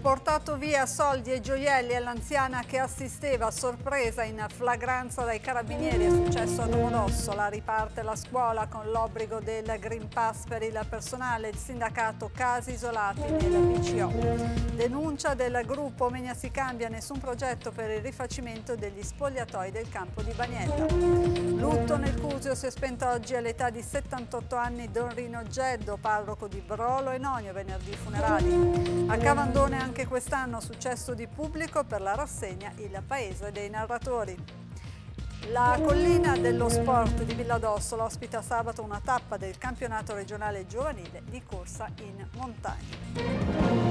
Portato via soldi e gioielli all'anziana che assisteva a sorpresa in flagranza dai carabinieri. È successo a Domodossola. Riparte la scuola con l'obbligo del Green Pass per il personale. Il sindacato casi isolati nel BCO. Denuncia del gruppo Menia si cambia, nessun progetto per il rifacimento degli spogliatoi del campo di Bagnella. Lutto nel Cusio, si è spento oggi all'età di 78 anni Don Rino Geddo, parroco di Brolo e Nonio, venerdì funerali. A Cavandone anche quest'anno successo di pubblico per la rassegna Il Paese dei Narratori. La collina dello sport di Villadossola ospita sabato una tappa del campionato regionale giovanile di corsa in montagna.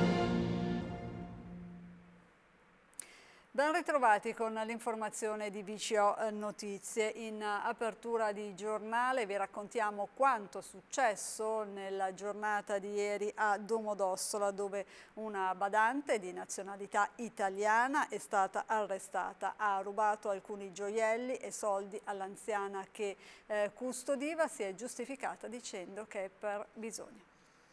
Ben ritrovati con l'informazione di BCO Notizie. In apertura di giornale vi raccontiamo quanto è successo nella giornata di ieri a Domodossola, dove una badante di nazionalità italiana è stata arrestata. Ha rubato alcuni gioielli e soldi all'anziana che custodiva, si è giustificata dicendo che è per bisogno.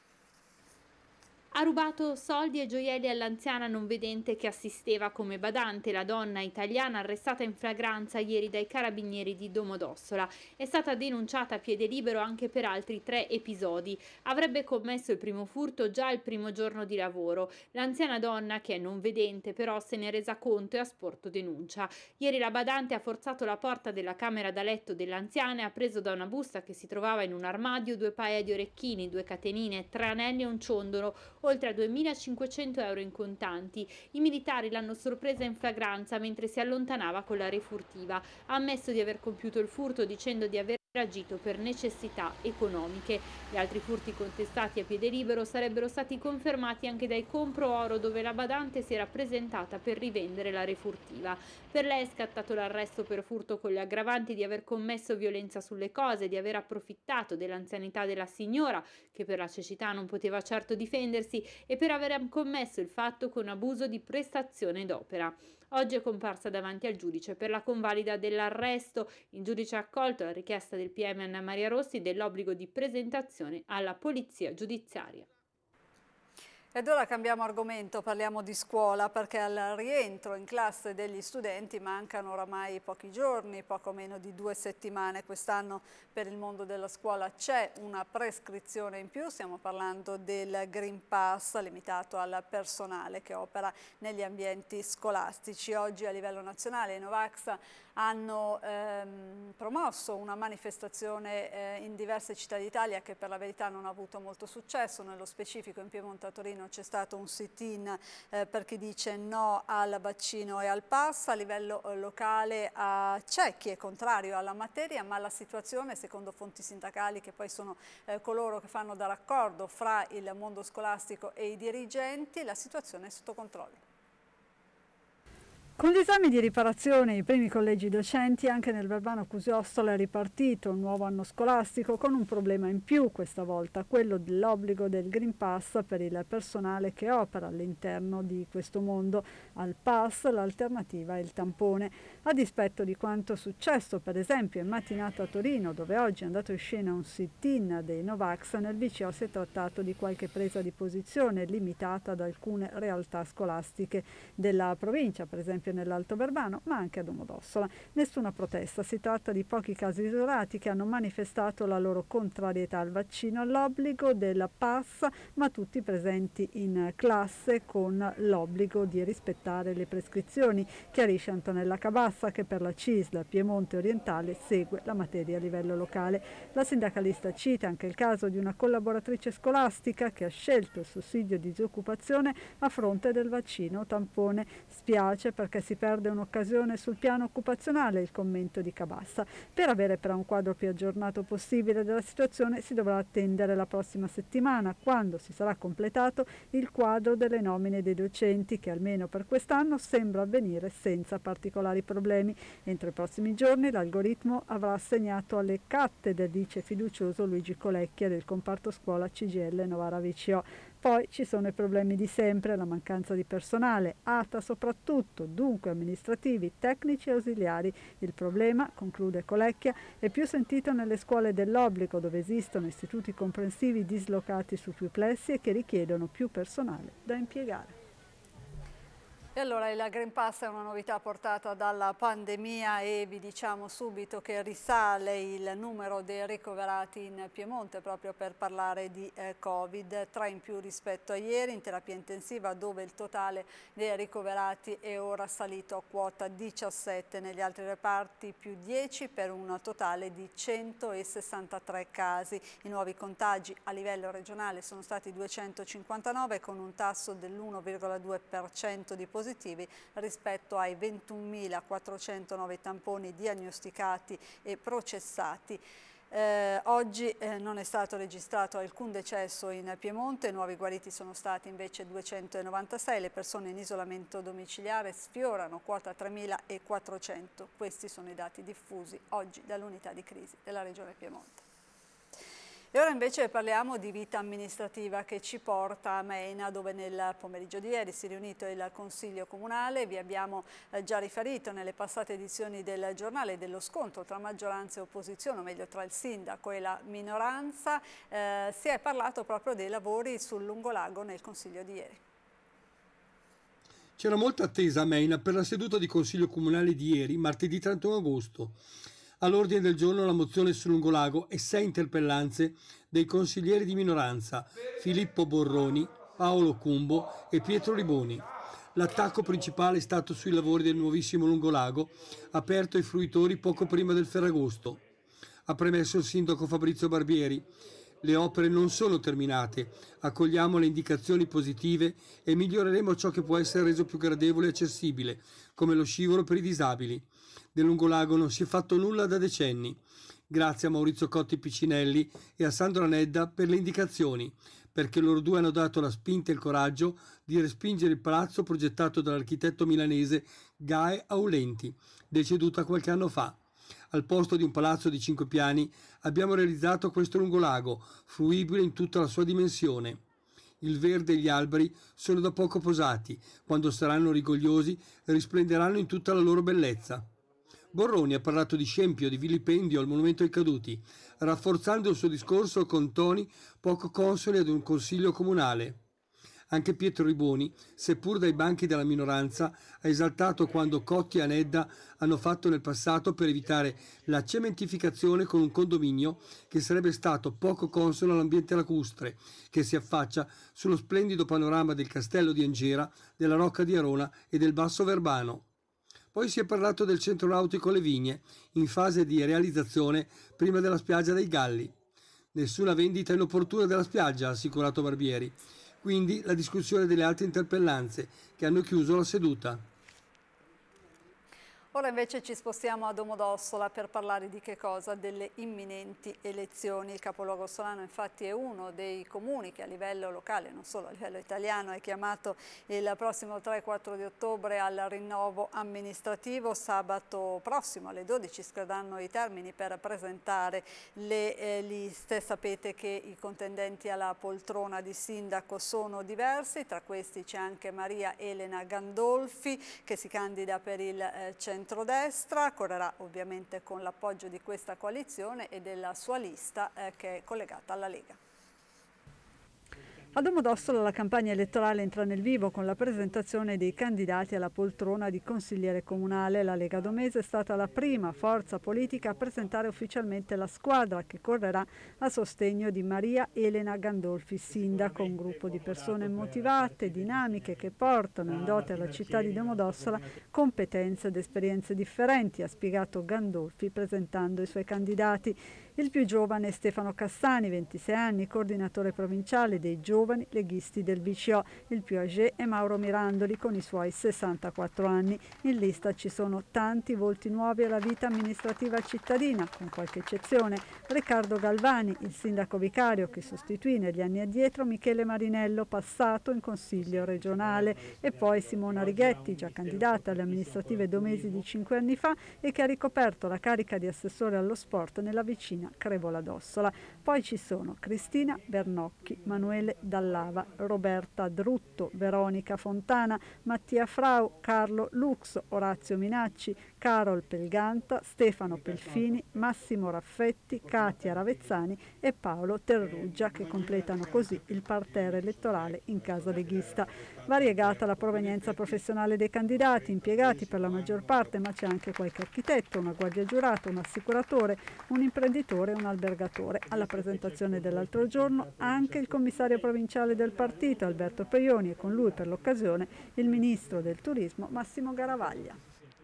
Ha rubato soldi e gioielli all'anziana non vedente che assisteva come badante. La donna italiana, arrestata in flagranza ieri dai carabinieri di Domodossola, è stata denunciata a piede libero anche per altri 3 episodi. Avrebbe commesso il primo furto già il primo giorno di lavoro. L'anziana donna, che è non vedente, però se ne è resa conto e ha sporto denuncia. Ieri la badante ha forzato la porta della camera da letto dell'anziana e ha preso da una busta che si trovava in un armadio 2 paia di orecchini, 2 catenine, 3 anelli e un ciondolo, oltre a 2.500 euro in contanti. I militari l'hanno sorpresa in flagranza mentre si allontanava con la refurtiva. Ha ammesso di aver compiuto il furto dicendo di aver agito per necessità economiche. Gli altri furti contestati a piede libero sarebbero stati confermati anche dai Compro Oro, dove la badante si era presentata per rivendere la refurtiva. Per lei è scattato l'arresto per furto con le aggravanti di aver commesso violenza sulle cose, di aver approfittato dell'anzianità della signora, che per la cecità non poteva certo difendersi, e per aver commesso il fatto con abuso di prestazione d'opera. Oggi è comparsa davanti al giudice per la convalida dell'arresto. Il giudice ha accolto la richiesta del PM Anna Maria Rossi dell'obbligo di presentazione alla polizia giudiziaria. Ed ora cambiamo argomento, parliamo di scuola, perché al rientro in classe degli studenti mancano oramai pochi giorni, poco meno di 2 settimane. Quest'anno per il mondo della scuola c'è una prescrizione in più, stiamo parlando del Green Pass limitato al personale che opera negli ambienti scolastici. Oggi a livello nazionale i Novax hanno promosso una manifestazione in diverse città d'Italia che per la verità non ha avuto molto successo. Nello specifico in Piemonte a Torino c'è stato un sit-in per chi dice no al vaccino e al pass. A livello locale c'è chi è contrario alla materia, ma la situazione, secondo fonti sindacali che poi sono coloro che fanno da raccordo fra il mondo scolastico e i dirigenti, la situazione è sotto controllo. Con gli esami di riparazione i primi collegi docenti anche nel Verbano Cusio-Ossola è ripartito il nuovo anno scolastico con un problema in più questa volta, quello dell'obbligo del Green Pass per il personale che opera all'interno di questo mondo. Al pass l'alternativa è il tampone, a dispetto di quanto successo per esempio in mattinata a Torino, dove oggi è andato in scena un sit-in dei Novax. Nel BCO si è trattato di qualche presa di posizione limitata ad alcune realtà scolastiche della provincia, per esempio nell'Alto Verbano, ma anche a Domodossola. Nessuna protesta, si tratta di pochi casi isolati che hanno manifestato la loro contrarietà al vaccino, all'obbligo del pass, ma tutti presenti in classe con l'obbligo di rispettare le prescrizioni, chiarisce Antonella Cabassa, che per la CISL Piemonte Orientale segue la materia a livello locale. La sindacalista cita anche il caso di una collaboratrice scolastica che ha scelto il sussidio di disoccupazione a fronte del vaccino tampone. Spiace perché si perde un'occasione sul piano occupazionale, il commento di Cabassa. Per avere però un quadro più aggiornato possibile della situazione si dovrà attendere la prossima settimana, quando si sarà completato il quadro delle nomine dei docenti, che almeno per quest'anno sembra avvenire senza particolari problemi. Entro i prossimi giorni l'algoritmo avrà assegnato alle cattedre, dice fiducioso Luigi Colecchia del comparto scuola CGIL Novara VCO. Poi ci sono i problemi di sempre, la mancanza di personale, ATA soprattutto, dunque amministrativi, tecnici e ausiliari. Il problema, conclude Colecchia, è più sentito nelle scuole dell'obbligo, dove esistono istituti comprensivi dislocati su più plessi e che richiedono più personale da impiegare. E allora il Green Pass è una novità portata dalla pandemia e vi diciamo subito che risale il numero dei ricoverati in Piemonte proprio per parlare di Covid, 3 in più rispetto a ieri in terapia intensiva, dove il totale dei ricoverati è ora salito a quota 17, negli altri reparti più 10 per un totale di 163 casi. I nuovi contagi a livello regionale sono stati 259 con un tasso dell'1,2% di positivi rispetto ai 21.409 tamponi diagnosticati e processati. Oggi non è stato registrato alcun decesso in Piemonte, nuovi guariti sono stati invece 296, le persone in isolamento domiciliare sfiorano quota 3.400, questi sono i dati diffusi oggi dall'unità di crisi della Regione Piemonte. E ora invece parliamo di vita amministrativa che ci porta a Meina, dove nel pomeriggio di ieri si è riunito il Consiglio Comunale. Vi abbiamo già riferito nelle passate edizioni del giornale dello scontro tra maggioranza e opposizione, o meglio tra il sindaco e la minoranza. Si è parlato proprio dei lavori sul lungolago nel Consiglio di ieri. C'era molta attesa a Meina per la seduta di Consiglio Comunale di ieri, martedì 31 agosto. All'ordine del giorno la mozione sul lungolago e 6 interpellanze dei consiglieri di minoranza Filippo Borroni, Paolo Cumbo e Pietro Riboni. L'attacco principale è stato sui lavori del nuovissimo lungolago, aperto ai fruitori poco prima del Ferragosto. Ha premesso il sindaco Fabrizio Barbieri: le opere non sono terminate, accogliamo le indicazioni positive e miglioreremo ciò che può essere reso più gradevole e accessibile, come lo scivolo per i disabili. Del lungolago non si è fatto nulla da decenni. Grazie a Maurizio Cotti Piccinelli e a Sandro Anedda per le indicazioni, perché loro due hanno dato la spinta e il coraggio di respingere il palazzo progettato dall'architetto milanese Gae Aulenti, deceduta qualche anno fa. Al posto di un palazzo di 5 piani abbiamo realizzato questo lungolago, fruibile in tutta la sua dimensione. Il verde e gli alberi sono da poco posati, quando saranno rigogliosi risplenderanno in tutta la loro bellezza. Borroni ha parlato di scempio, di vilipendio al monumento ai caduti, rafforzando il suo discorso con toni poco consoni ad un consiglio comunale. Anche Pietro Riboni, seppur dai banchi della minoranza, ha esaltato quanto Cotti e Anedda hanno fatto nel passato per evitare la cementificazione con un condominio che sarebbe stato poco consono all'ambiente lacustre, che si affaccia sullo splendido panorama del castello di Angera, della Rocca di Arona e del Basso Verbano. Poi si è parlato del centro nautico Le Vigne, in fase di realizzazione prima della spiaggia dei Galli. Nessuna vendita inopportuna della spiaggia, ha assicurato Barbieri. Quindi la discussione delle altre interpellanze che hanno chiuso la seduta. Ora invece ci spostiamo a Domodossola per parlare di che cosa? Delle imminenti elezioni. Il capoluogo solano infatti è uno dei comuni che a livello locale, non solo a livello italiano, è chiamato il prossimo 3 e 4 di ottobre al rinnovo amministrativo. Sabato prossimo alle 12 scadranno i termini per presentare le liste. Sapete che i contendenti alla poltrona di sindaco sono diversi, tra questi c'è anche Maria Elena Gandolfi che si candida per il centrodestra, correrà ovviamente con l'appoggio di questa coalizione e della sua lista che è collegata alla Lega. A Domodossola la campagna elettorale entra nel vivo con la presentazione dei candidati alla poltrona di consigliere comunale. La Lega Domese è stata la prima forza politica a presentare ufficialmente la squadra che correrà a sostegno di Maria Elena Gandolfi, sindaco, un gruppo di persone motivate, dinamiche, che portano in dote alla città di Domodossola competenze ed esperienze differenti, ha spiegato Gandolfi presentando i suoi candidati. Il più giovane è Stefano Cassani, 26 anni, coordinatore provinciale dei giovani leghisti del VCO. Il più âgé è Mauro Mirandoli con i suoi 64 anni. In lista ci sono tanti volti nuovi alla vita amministrativa cittadina, con qualche eccezione. Riccardo Galvani, il sindaco vicario che sostituì negli anni addietro Michele Marinello, passato in consiglio regionale, e poi Simona Righetti, già candidata alle amministrative domesi di 5 anni fa e che ha ricoperto la carica di assessore allo sport nella vicina Crevola d'Ossola. Poi ci sono Cristina Bernocchi, Manuele Dallava, Roberta Drutto, Veronica Fontana, Mattia Frau, Carlo Lux, Orazio Minacci, Carol Pelganta, Stefano Pelfini, Massimo Raffetti, Katia Ravezzani e Paolo Terruggia, che completano così il parterre elettorale in casa leghista. Variegata la provenienza professionale dei candidati, impiegati per la maggior parte, ma c'è anche qualche architetto, una guardia giurata, un assicuratore, un imprenditore e un albergatore. Alla presentazione dell'altro giorno anche il commissario provinciale del partito, Alberto Preioni, e con lui per l'occasione il ministro del turismo, Massimo Garavaglia.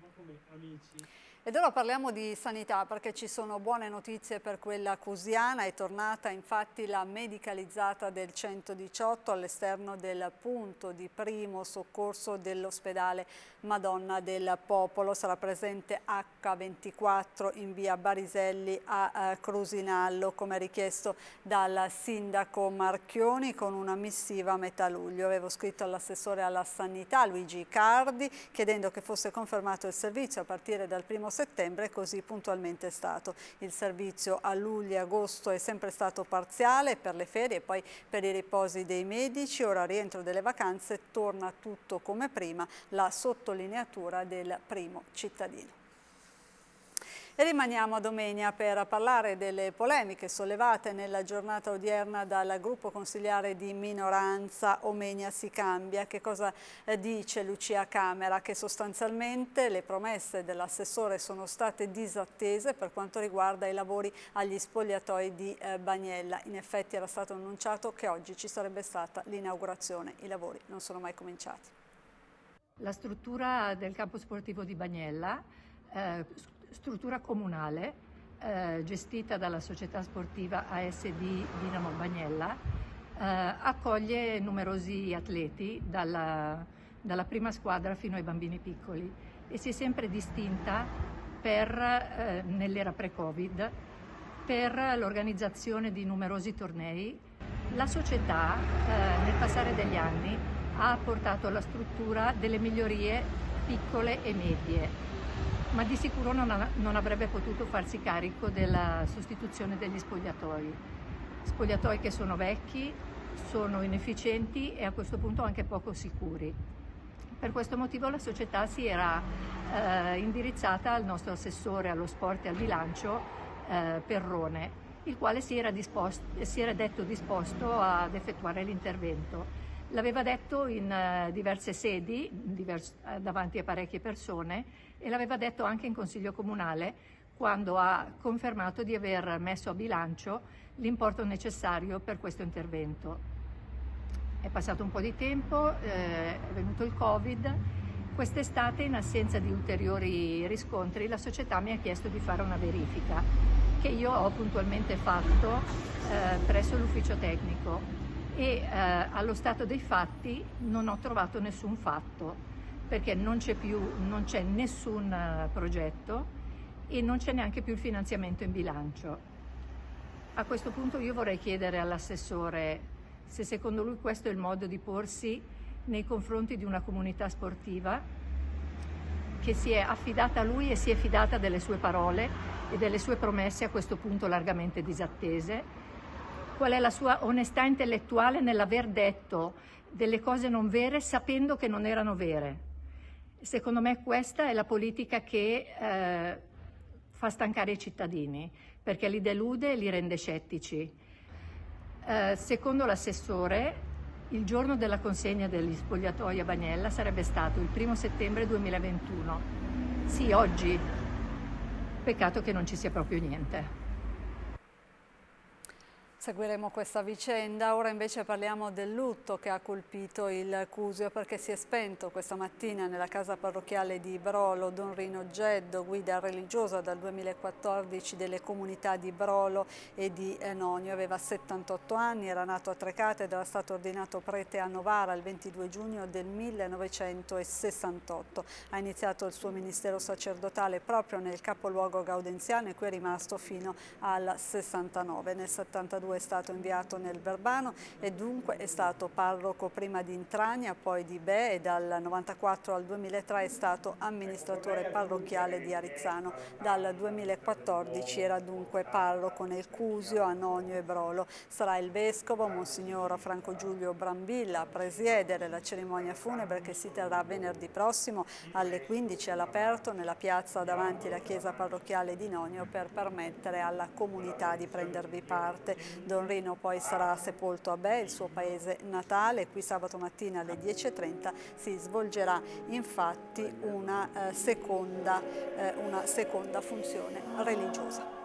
Ed ora parliamo di sanità, perché ci sono buone notizie per quella cusiana. È tornata infatti la medicalizzata del 118 all'esterno del punto di primo soccorso dell'ospedale Madonna del Popolo. Sarà presente H24 in via Bariselli a Crusinallo, come richiesto dal sindaco Marchioni con una missiva a metà luglio. Avevo scritto all'assessore alla sanità Luigi Cardi chiedendo che fosse confermato il servizio a partire dal 1° settembre, così puntualmente è stato. Il servizio a luglio e agosto è sempre stato parziale per le ferie e poi per i riposi dei medici. Ora, al rientro delle vacanze, torna tutto come prima, la sottolineatura del primo cittadino. E rimaniamo a Domenia per parlare delle polemiche sollevate nella giornata odierna dal gruppo consigliare di minoranza Omegna si cambia. Che cosa dice Lucia Camera? Che sostanzialmente le promesse dell'assessore sono state disattese per quanto riguarda i lavori agli spogliatoi di Bagnella. In effetti era stato annunciato che oggi ci sarebbe stata l'inaugurazione, i lavori non sono mai cominciati. La struttura del campo sportivo di Bagnella, struttura comunale gestita dalla società sportiva ASD Dinamo Bagnella, accoglie numerosi atleti dalla prima squadra fino ai bambini piccoli e si è sempre distinta nell'era pre-Covid per l'organizzazione di numerosi tornei. La società nel passare degli anni ha portato alla struttura delle migliorie piccole e medie, ma di sicuro non avrebbe potuto farsi carico della sostituzione degli spogliatoi. Spogliatoi che sono vecchi, sono inefficienti e a questo punto anche poco sicuri. Per questo motivo la società si era indirizzata al nostro assessore allo sport e al bilancio, Perrone, il quale si era detto disposto ad effettuare l'intervento. L'aveva detto in diverse sedi, davanti a parecchie persone, e l'aveva detto anche in Consiglio Comunale quando ha confermato di aver messo a bilancio l'importo necessario per questo intervento. È passato un po' di tempo, è venuto il Covid. Quest'estate, in assenza di ulteriori riscontri, la società mi ha chiesto di fare una verifica che io ho puntualmente fatto presso l'ufficio tecnico e allo stato dei fatti non ho trovato nessun fatto, perché non c'è nessun progetto e non c'è neanche più il finanziamento in bilancio. A questo punto io vorrei chiedere all'assessore se secondo lui questo è il modo di porsi nei confronti di una comunità sportiva che si è affidata a lui e si è fidata delle sue parole e delle sue promesse, a questo punto largamente disattese. Qual è la sua onestà intellettuale nell'aver detto delle cose non vere sapendo che non erano vere? Secondo me questa è la politica che fa stancare i cittadini, perché li delude e li rende scettici. Secondo l'assessore, il giorno della consegna degli spogliatoi a Bagnella sarebbe stato il 1° settembre 2021. Sì, oggi. Peccato che non ci sia proprio niente. Seguiremo questa vicenda. Ora invece parliamo del lutto che ha colpito il Cusio, perché si è spento questa mattina nella casa parrocchiale di Brolo Don Rino Geddo, guida religiosa dal 2014 delle comunità di Brolo e di Nonio. Aveva 78 anni, era nato a Trecate ed era stato ordinato prete a Novara il 22 giugno del 1968. Ha iniziato il suo ministero sacerdotale proprio nel capoluogo gaudenziano e qui è rimasto fino al 69. Nel 72 è stato inviato nel Verbano e dunque è stato parroco prima di Intragna, poi di Be e dal 1994 al 2003 è stato amministratore parrocchiale di Arizzano. Dal 2014 era dunque parroco nel Cusio, a Nonio e Brolo. Sarà il vescovo, Monsignor Franco Giulio Brambilla, a presiedere la cerimonia funebre che si terrà venerdì prossimo alle 15 all'aperto nella piazza davanti alla chiesa parrocchiale di Nonio per permettere alla comunità di prendervi parte. Don Rino poi sarà sepolto a Be, il suo paese natale. Qui sabato mattina alle 10:30 si svolgerà infatti una seconda funzione religiosa.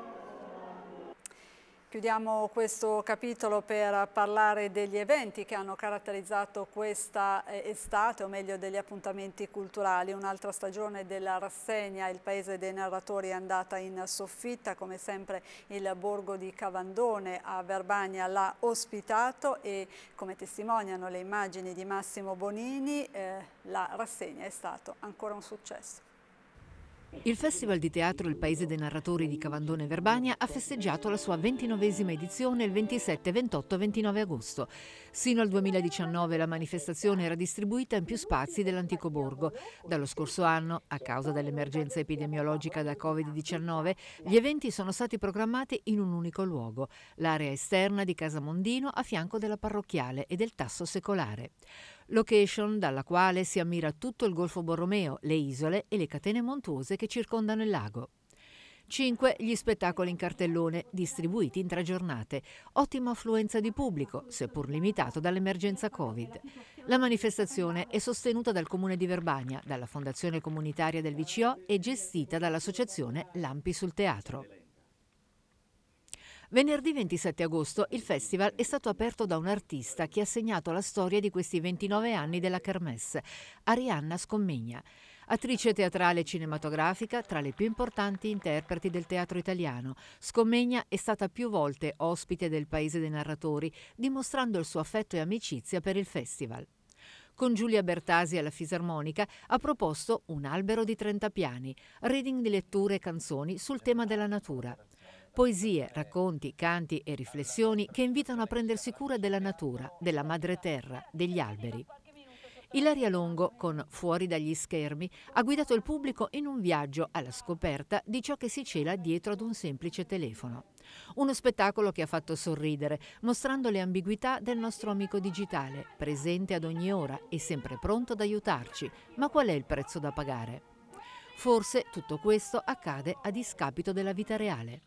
Chiudiamo questo capitolo per parlare degli eventi che hanno caratterizzato questa estate, o meglio degli appuntamenti culturali. Un'altra stagione della rassegna Il Paese dei Narratori è andata in soffitta, come sempre il borgo di Cavandone a Verbania l'ha ospitato e, come testimoniano le immagini di Massimo Bonini, la rassegna è stato ancora un successo. Il Festival di Teatro Il Paese dei Narratori di Cavandone Verbania ha festeggiato la sua 29esima edizione il 27, 28 e 29 agosto. Sino al 2019 la manifestazione era distribuita in più spazi dell'antico borgo. Dallo scorso anno, a causa dell'emergenza epidemiologica da Covid-19, gli eventi sono stati programmati in un unico luogo, l'area esterna di Casa Mondino a fianco della parrocchiale e del Tasso Secolare. Location dalla quale si ammira tutto il Golfo Borromeo, le isole e le catene montuose che circondano il lago. 5 gli spettacoli in cartellone, distribuiti in 3 giornate. Ottima affluenza di pubblico, seppur limitato dall'emergenza Covid. La manifestazione è sostenuta dal Comune di Verbania, dalla Fondazione Comunitaria del VCO e gestita dall'associazione Lampi sul Teatro. Venerdì 27 agosto il festival è stato aperto da un artista che ha segnato la storia di questi 29 anni della Kermesse, Arianna Scommegna. Attrice teatrale e cinematografica, tra le più importanti interpreti del teatro italiano, Scommegna è stata più volte ospite del Paese dei Narratori, dimostrando il suo affetto e amicizia per il festival. Con Giulia Bertasi alla fisarmonica ha proposto Un albero di 30 piani, reading di letture e canzoni sul tema della natura. Poesie, racconti, canti e riflessioni che invitano a prendersi cura della natura, della madre terra, degli alberi. Ilaria Longo, con Fuori dagli schermi, ha guidato il pubblico in un viaggio alla scoperta di ciò che si cela dietro ad un semplice telefono. Uno spettacolo che ha fatto sorridere, mostrando le ambiguità del nostro amico digitale, presente ad ogni ora e sempre pronto ad aiutarci. Ma qual è il prezzo da pagare? Forse tutto questo accade a discapito della vita reale.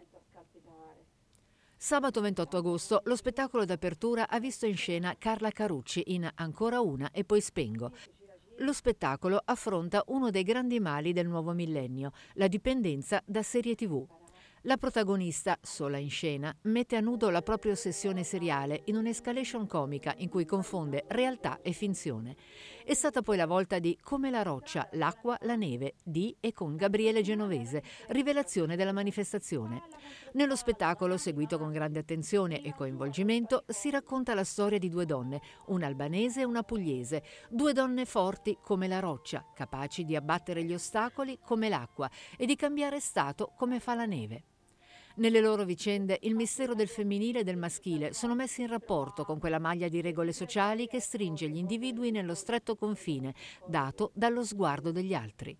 Sabato 28 agosto lo spettacolo d'apertura ha visto in scena Carla Carucci in Ancora una e poi spengo. Lo spettacolo affronta uno dei grandi mali del nuovo millennio, la dipendenza da serie TV. La protagonista, sola in scena, mette a nudo la propria ossessione seriale in un'escalation comica in cui confonde realtà e finzione. È stata poi la volta di Come la roccia, l'acqua, la neve, di e con Gabriele Genovese, rivelazione della manifestazione. Nello spettacolo, seguito con grande attenzione e coinvolgimento, si racconta la storia di 2 donne, una albanese e una pugliese, 2 donne forti come la roccia, capaci di abbattere gli ostacoli come l'acqua e di cambiare stato come fa la neve. Nelle loro vicende il mistero del femminile e del maschile sono messi in rapporto con quella maglia di regole sociali che stringe gli individui nello stretto confine dato dallo sguardo degli altri.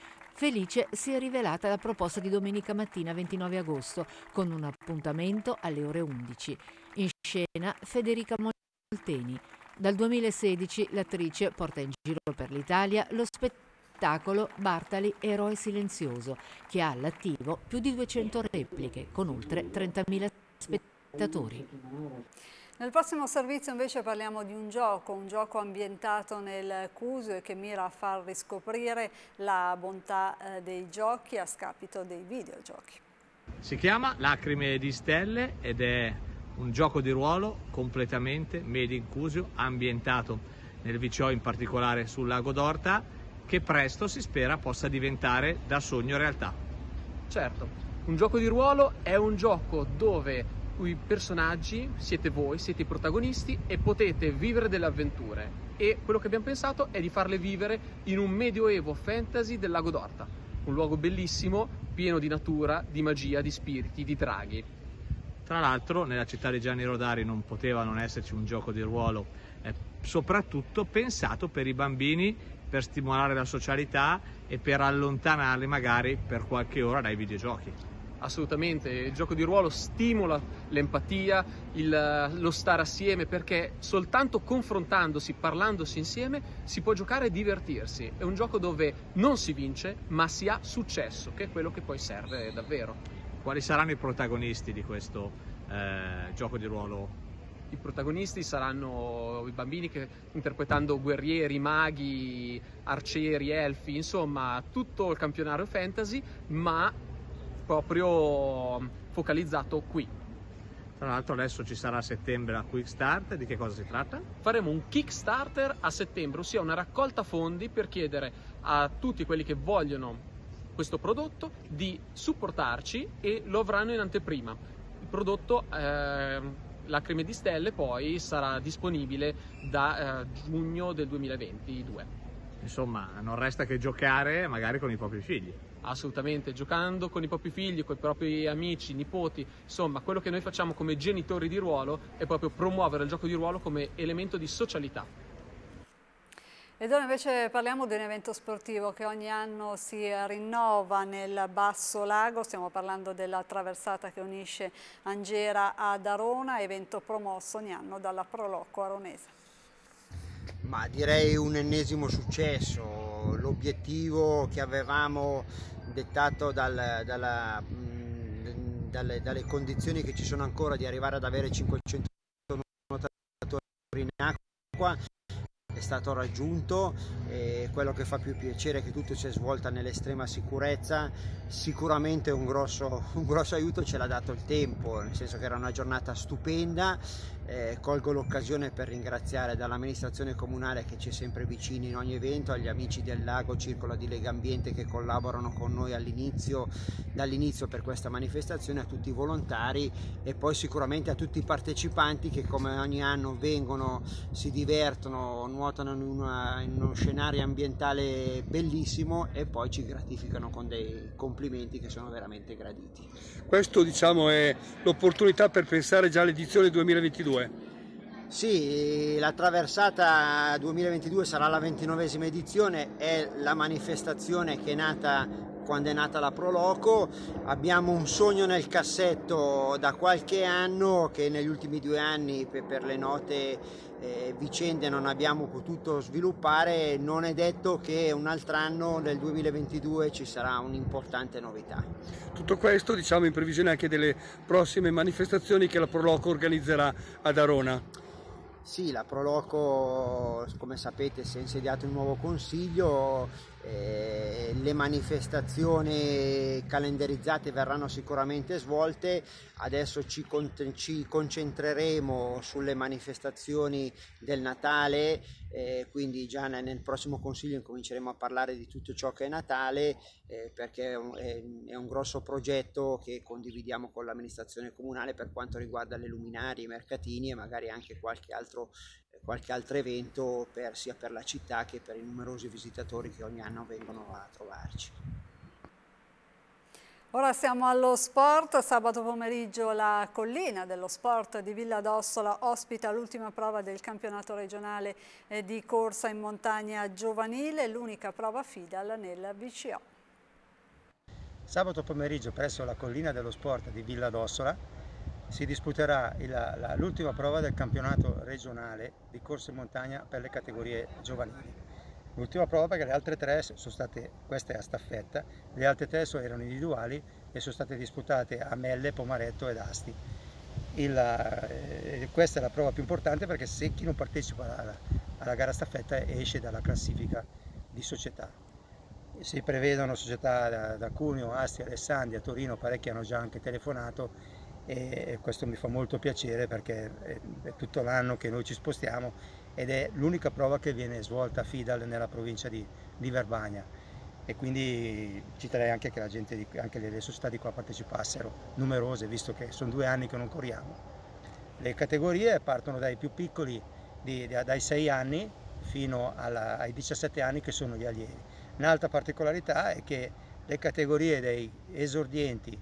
Felice si è rivelata la proposta di domenica mattina 29 agosto con un appuntamento alle ore 11. In scena Federica Molteni. Dal 2016 l'attrice porta in giro per l'Italia lo spettacolo Bartali Eroe silenzioso, che ha all'attivo più di 200 repliche con oltre 30.000 spettatori. Nel prossimo servizio invece parliamo di un gioco ambientato nel Cusio e che mira a far riscoprire la bontà dei giochi a scapito dei videogiochi. Si chiama Lacrime di Stelle ed è un gioco di ruolo completamente made in Cusio, ambientato nel VCO, in particolare sul lago d'Orta, che presto si spera possa diventare da sogno realtà. Certo, un gioco di ruolo è un gioco dove i personaggi siete voi, siete i protagonisti e potete vivere delle avventure, e quello che abbiamo pensato è di farle vivere in un medioevo fantasy del lago d'Orta, un luogo bellissimo, pieno di natura, di magia, di spiriti, di draghi. Tra l'altro nella città di Gianni Rodari non poteva non esserci un gioco di ruolo, soprattutto pensato per i bambini, per stimolare la socialità e per allontanarli magari per qualche ora dai videogiochi. Assolutamente, il gioco di ruolo stimola l'empatia, lo stare assieme, perché soltanto confrontandosi, parlandosi insieme si può giocare e divertirsi. È un gioco dove non si vince ma si ha successo, che è quello che poi serve davvero. Quali saranno i protagonisti di questo gioco di ruolo? I protagonisti saranno i bambini che, interpretando guerrieri, maghi, arcieri, elfi, insomma tutto il campionario fantasy, ma proprio focalizzato qui. Tra l'altro adesso ci sarà a settembre la Quick Start, di che cosa si tratta? Faremo un Kickstarter a settembre, ossia una raccolta fondi per chiedere a tutti quelli che vogliono questo prodotto di supportarci, e lo avranno in anteprima. Il prodotto Lacrime di Stelle poi sarà disponibile da giugno del 2022. Insomma, non resta che giocare magari con i propri figli. Assolutamente, giocando con i propri figli, con i propri amici, nipoti, insomma quello che noi facciamo come genitori di ruolo è proprio promuovere il gioco di ruolo come elemento di socialità. Ed ora invece parliamo di un evento sportivo che ogni anno si rinnova nel Basso Lago. Stiamo parlando della traversata che unisce Angera ad Arona, evento promosso ogni anno dalla Proloco Aronese. Ma direi un ennesimo successo. L'obiettivo che avevamo dettato dalle condizioni che ci sono ancora di arrivare ad avere 500 nuotatori in acqua è stato raggiunto, e quello che fa più piacere è che tutto si è svolta nell'estrema sicurezza. Sicuramente un grosso aiuto ce l'ha dato il tempo, nel senso che era una giornata stupenda. Colgo l'occasione per ringraziare dall'amministrazione comunale, che ci è sempre vicino in ogni evento, agli amici del Lago Circolo di Legambiente che collaborano con noi dall'inizio per questa manifestazione, a tutti i volontari e poi sicuramente a tutti i partecipanti che come ogni anno vengono, si divertono, nuotano in uno scenario ambientale bellissimo e poi ci gratificano con dei complimenti che sono veramente graditi. Questo diciamo è l'opportunità per pensare già all'edizione 2022. Sì, la traversata 2022 sarà la 29esima edizione, è la manifestazione che è nata quando è nata la Proloco. Abbiamo un sogno nel cassetto da qualche anno che negli ultimi 2 anni per le note vicende non abbiamo potuto sviluppare. Non è detto che un altro anno, nel 2022, ci sarà un'importante novità. Tutto questo diciamo in previsione anche delle prossime manifestazioni che la Proloco organizzerà ad Arona. Sì, la Proloco, come sapete, si è insediato un nuovo consiglio, le manifestazioni calendarizzate verranno sicuramente svolte. Adesso ci concentreremo sulle manifestazioni del Natale, quindi già nel prossimo consiglio incominceremo a parlare di tutto ciò che è Natale, perché è un grosso progetto che condividiamo con l'amministrazione comunale per quanto riguarda le luminarie, i mercatini e magari anche qualche altro evento sia per la città che per i numerosi visitatori che ogni anno vengono a trovarci. Ora siamo allo sport. Sabato pomeriggio la collina dello sport di Villa d'Ossola ospita l'ultima prova del campionato regionale di corsa in montagna giovanile, l'unica prova FIDAL nel VCO. Sabato pomeriggio presso la collina dello sport di Villa d'Ossola si disputerà l'ultima prova del campionato regionale di corsa in montagna per le categorie giovanili. L'ultima prova perché le altre 3 sono state, questa è a staffetta, le altre 3 erano individuali e sono state disputate a Melle, Pomaretto ed Asti. Questa è la prova più importante perché se chi non partecipa alla gara staffetta esce dalla classifica di società. Si prevedono società da Cuneo, Asti, Alessandria, Torino, parecchi hanno già anche telefonato e questo mi fa molto piacere perché è tutto l'anno che noi ci spostiamo ed è l'unica prova che viene svolta a FIDAL nella provincia di Verbania e quindi ci terrei anche che la gente, anche le società di qua partecipassero, numerose, visto che sono 2 anni che non corriamo. Le categorie partono dai più piccoli, dai 6 anni fino ai 17 anni che sono gli allievi. Un'altra particolarità è che le categorie dei esordienti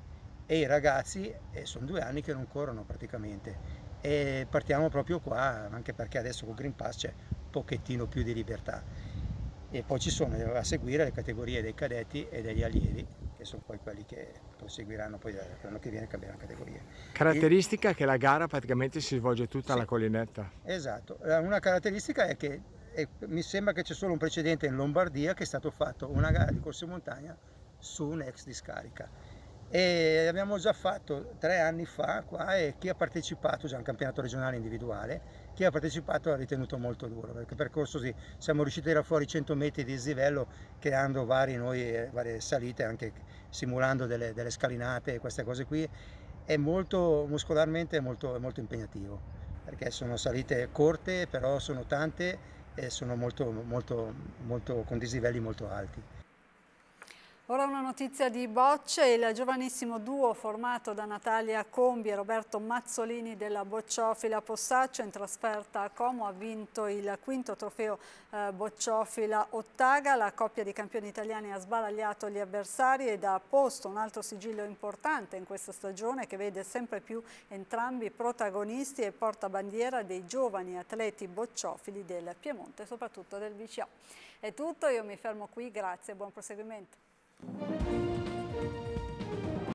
e i ragazzi sono 2 anni che non corrono praticamente. E partiamo proprio qua, anche perché adesso con Green Pass c'è un pochettino più di libertà. E poi ci sono a seguire le categorie dei cadetti e degli allievi, che sono poi quelli che proseguiranno poi l'anno che viene, cambieranno categoria. Caratteristica che la gara praticamente si svolge tutta alla collinetta. Esatto, una caratteristica è che mi sembra che c'è solo un precedente in Lombardia, che è stato fatto una gara di corsa in montagna su un'ex discarica. E abbiamo già fatto 3 anni fa qua, e chi ha partecipato, già un campionato regionale individuale, chi ha partecipato ha ritenuto molto duro, perché il percorso siamo riusciti a tirare fuori 100 metri di dislivello, creando varie salite, anche simulando delle scalinate e queste cose qui. È molto muscolarmente molto impegnativo, perché sono salite corte, però sono tante e sono con dislivelli molto alti. Ora una notizia di bocce: il giovanissimo duo formato da Natalia Combi e Roberto Mazzolini della Bocciofila Possaccio, in trasferta a Como, ha vinto il 5° trofeo Bocciofila Ottaga. La coppia di campioni italiani ha sbaragliato gli avversari ed ha posto un altro sigillo importante in questa stagione, che vede sempre più entrambi protagonisti e portabandiera dei giovani atleti bocciofili del Piemonte e soprattutto del VCO. È tutto, io mi fermo qui, grazie e buon proseguimento.